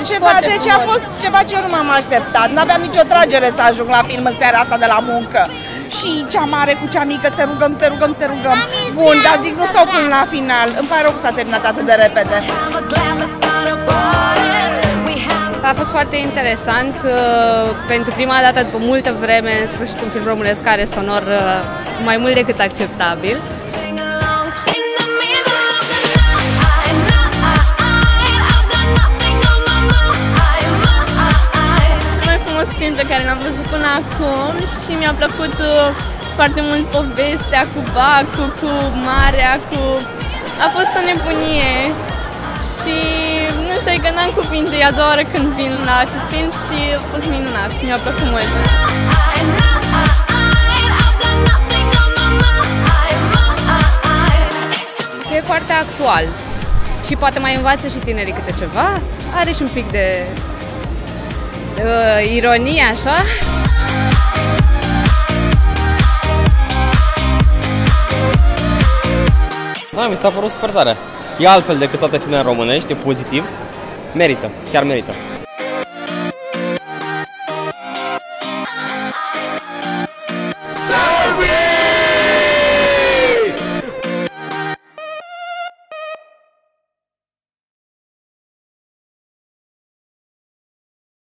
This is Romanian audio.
Deci a fost ceva ce eu nu m-am așteptat. N-aveam nicio tragere să ajung la film în seara asta de la muncă. Și cea mare cu cea mică, te rugăm, te rugăm, te rugăm. Bun, dar zic, nu stau până la final. Îmi pare rău că s-a terminat atât de repede. A fost foarte interesant. Pentru prima dată, după multă vreme, în sfârșit un film românesc care sonor mai mult decât acceptabil. Film pe care l-am văzut până acum și mi-a plăcut foarte mult povestea cu bacul, cu marea, a fost o nebunie și nu știu, că n-am cuvinte, e a doua oară când vin la acest film și a fost minunat, mi-a plăcut mult. E foarte actual și poate mai învață și tinerii câte ceva, are și un pic de ironie, așa. Da, mi s-a părut super tare. E altfel decât toate filmele românești, e pozitiv. Merită, chiar merită.